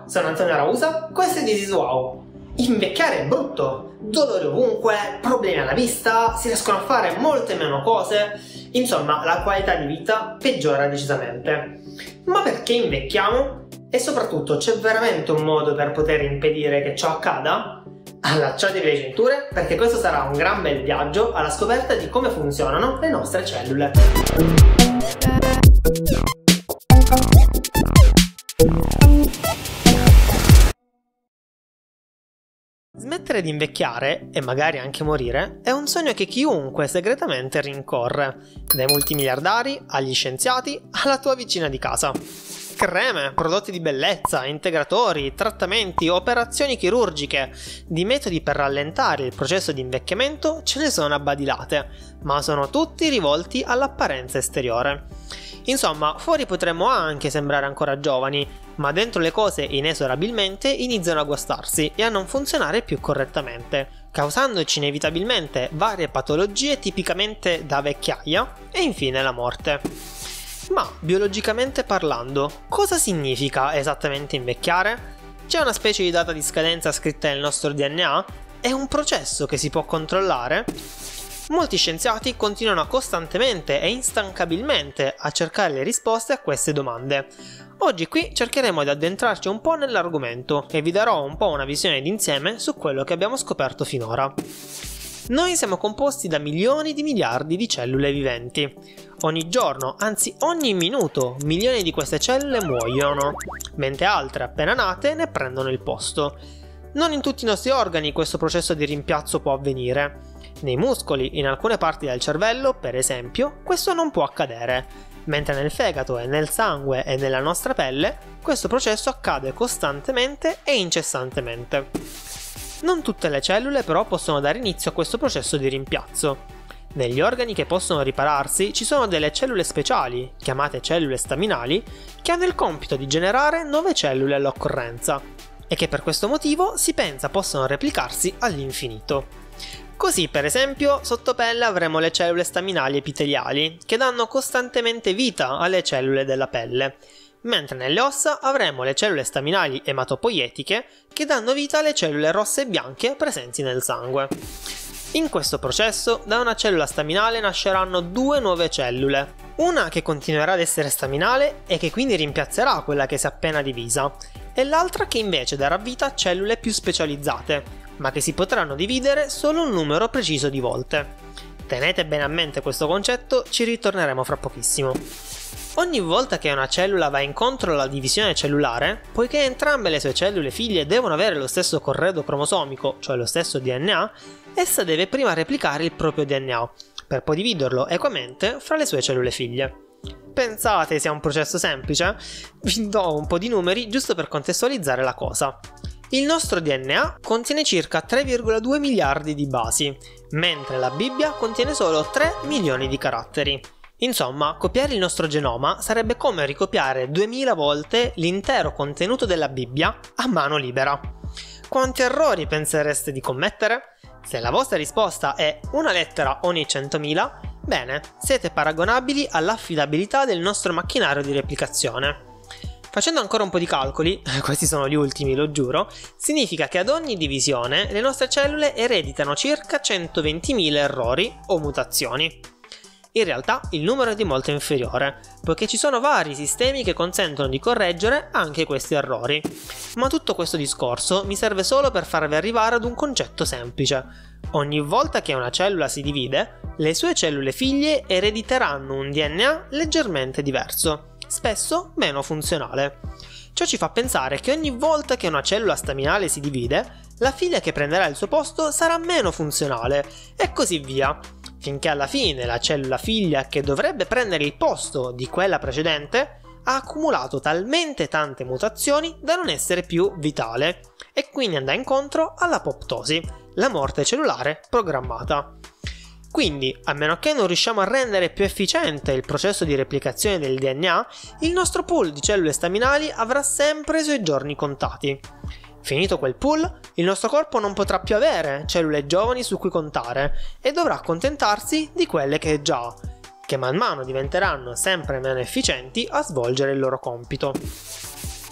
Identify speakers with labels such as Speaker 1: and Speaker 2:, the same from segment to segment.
Speaker 1: sono Antonio Rausa, questo è This is Wow. Invecchiare è brutto, dolori ovunque, problemi alla vista, si riescono a fare molte meno cose, insomma la qualità di vita peggiora decisamente. Ma perché invecchiamo? E soprattutto c'è veramente un modo per poter impedire che ciò accada? Allacciatevi le cinture perché questo sarà un gran bel viaggio alla scoperta di come funzionano le nostre cellule. Smettere di invecchiare, e magari anche morire, è un sogno che chiunque segretamente rincorre, dai multimiliardari agli scienziati alla tua vicina di casa. Creme, prodotti di bellezza, integratori, trattamenti, operazioni chirurgiche, di metodi per rallentare il processo di invecchiamento ce ne sono a badilate, ma sono tutti rivolti all'apparenza esteriore. Insomma, fuori potremmo anche sembrare ancora giovani, ma dentro le cose inesorabilmente iniziano a guastarsi e a non funzionare più correttamente, causandoci inevitabilmente varie patologie tipicamente da vecchiaia e infine la morte. Ma biologicamente parlando, cosa significa esattamente invecchiare? C'è una specie di data di scadenza scritta nel nostro DNA? È un processo che si può controllare? Molti scienziati continuano costantemente e instancabilmente a cercare le risposte a queste domande. Oggi qui cercheremo di addentrarci un po' nell'argomento e vi darò un po' una visione d'insieme su quello che abbiamo scoperto finora. Noi siamo composti da milioni di miliardi di cellule viventi. Ogni giorno, anzi ogni minuto, milioni di queste cellule muoiono, mentre altre appena nate ne prendono il posto. Non in tutti i nostri organi questo processo di rimpiazzo può avvenire. Nei muscoli, in alcune parti del cervello, per esempio, questo non può accadere, mentre nel fegato e nel sangue e nella nostra pelle questo processo accade costantemente e incessantemente. Non tutte le cellule però possono dare inizio a questo processo di rimpiazzo. Negli organi che possono ripararsi ci sono delle cellule speciali, chiamate cellule staminali, che hanno il compito di generare nuove cellule all'occorrenza e che per questo motivo si pensa possano replicarsi all'infinito. Così, per esempio, sotto pelle avremo le cellule staminali epiteliali, che danno costantemente vita alle cellule della pelle, mentre nelle ossa avremo le cellule staminali ematopoietiche, che danno vita alle cellule rosse e bianche presenti nel sangue. In questo processo, da una cellula staminale nasceranno due nuove cellule, una che continuerà ad essere staminale e che quindi rimpiazzerà quella che si è appena divisa, e l'altra che invece darà vita a cellule più specializzate, ma che si potranno dividere solo un numero preciso di volte. Tenete bene a mente questo concetto, ci ritorneremo fra pochissimo. Ogni volta che una cellula va incontro alla divisione cellulare, poiché entrambe le sue cellule figlie devono avere lo stesso corredo cromosomico, cioè lo stesso DNA, essa deve prima replicare il proprio DNA, per poi dividerlo equamente fra le sue cellule figlie. Pensate sia un processo semplice? Vi do un po' di numeri giusto per contestualizzare la cosa. Il nostro DNA contiene circa 3,2 miliardi di basi, mentre la Bibbia contiene solo 3 milioni di caratteri. Insomma, copiare il nostro genoma sarebbe come ricopiare 2000 volte l'intero contenuto della Bibbia a mano libera. Quanti errori pensereste di commettere? Se la vostra risposta è una lettera ogni 100.000, bene, siete paragonabili all'affidabilità del nostro macchinario di replicazione. Facendo ancora un po' di calcoli, questi sono gli ultimi, lo giuro, significa che ad ogni divisione le nostre cellule ereditano circa 120.000 errori o mutazioni. In realtà il numero è di molto inferiore, poiché ci sono vari sistemi che consentono di correggere anche questi errori. Ma tutto questo discorso mi serve solo per farvi arrivare ad un concetto semplice. Ogni volta che una cellula si divide, le sue cellule figlie erediteranno un DNA leggermente diverso, spesso meno funzionale. Ciò ci fa pensare che ogni volta che una cellula staminale si divide, la figlia che prenderà il suo posto sarà meno funzionale, e così via, finché alla fine la cellula figlia che dovrebbe prendere il posto di quella precedente ha accumulato talmente tante mutazioni da non essere più vitale, e quindi andrà incontro all'apoptosi, la morte cellulare programmata. Quindi, a meno che non riusciamo a rendere più efficiente il processo di replicazione del DNA, il nostro pool di cellule staminali avrà sempre i suoi giorni contati. Finito quel pool, il nostro corpo non potrà più avere cellule giovani su cui contare e dovrà accontentarsi di quelle che già ha, che man mano diventeranno sempre meno efficienti a svolgere il loro compito.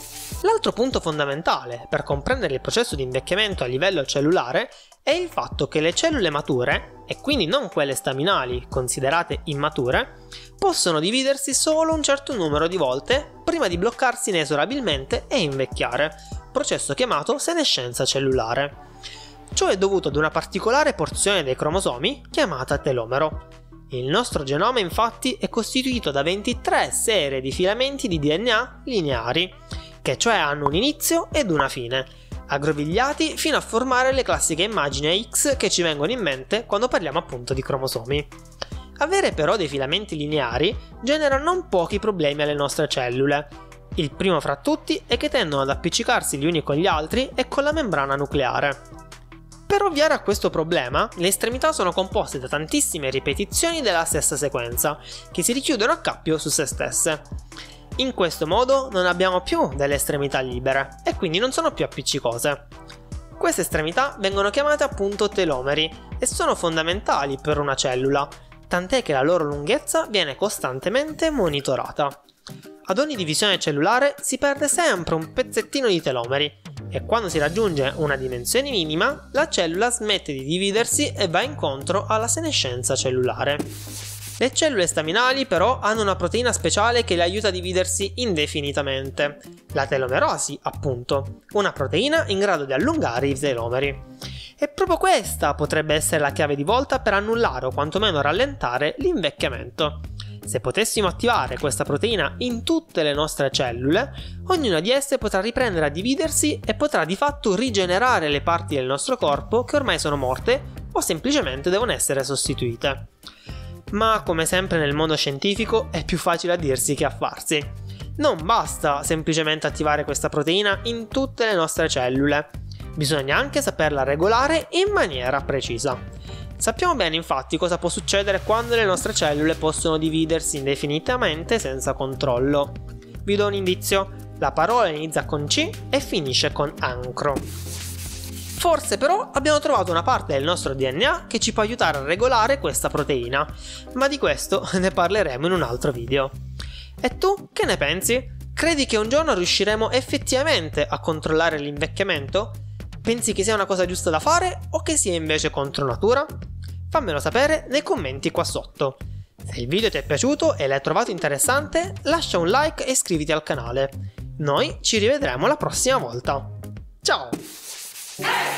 Speaker 1: L'altro punto fondamentale per comprendere il processo di invecchiamento a livello cellulare è il fatto che le cellule mature, e quindi non quelle staminali considerate immature, possono dividersi solo un certo numero di volte prima di bloccarsi inesorabilmente e invecchiare, processo chiamato senescenza cellulare. Ciò è dovuto ad una particolare porzione dei cromosomi chiamata telomero. Il nostro genoma infatti è costituito da 23 serie di filamenti di DNA lineari, che cioè hanno un inizio ed una fine, aggrovigliati fino a formare le classiche immagini X che ci vengono in mente quando parliamo appunto di cromosomi. Avere però dei filamenti lineari genera non pochi problemi alle nostre cellule. Il primo fra tutti è che tendono ad appiccicarsi gli uni con gli altri e con la membrana nucleare. Per ovviare a questo problema, le estremità sono composte da tantissime ripetizioni della stessa sequenza, che si richiudono a cappio su se stesse. In questo modo non abbiamo più delle estremità libere e quindi non sono più appiccicose. Queste estremità vengono chiamate appunto telomeri e sono fondamentali per una cellula, tant'è che la loro lunghezza viene costantemente monitorata. Ad ogni divisione cellulare si perde sempre un pezzettino di telomeri e quando si raggiunge una dimensione minima, la cellula smette di dividersi e va incontro alla senescenza cellulare. Le cellule staminali però hanno una proteina speciale che le aiuta a dividersi indefinitamente, la telomerosi appunto, una proteina in grado di allungare i telomeri. E proprio questa potrebbe essere la chiave di volta per annullare o quantomeno rallentare l'invecchiamento. Se potessimo attivare questa proteina in tutte le nostre cellule, ognuna di esse potrà riprendere a dividersi e potrà di fatto rigenerare le parti del nostro corpo che ormai sono morte o semplicemente devono essere sostituite. Ma come sempre nel mondo scientifico è più facile a dirsi che a farsi. Non basta semplicemente attivare questa proteina in tutte le nostre cellule, bisogna anche saperla regolare in maniera precisa. Sappiamo bene infatti cosa può succedere quando le nostre cellule possono dividersi indefinitamente senza controllo. Vi do un indizio, la parola inizia con C e finisce con ancro. Forse però abbiamo trovato una parte del nostro DNA che ci può aiutare a regolare questa proteina, ma di questo ne parleremo in un altro video. E tu che ne pensi? Credi che un giorno riusciremo effettivamente a controllare l'invecchiamento? Pensi che sia una cosa giusta da fare o che sia invece contro natura? Fammelo sapere nei commenti qua sotto. Se il video ti è piaciuto e l'hai trovato interessante, lascia un like e iscriviti al canale. Noi ci rivedremo la prossima volta. Ciao!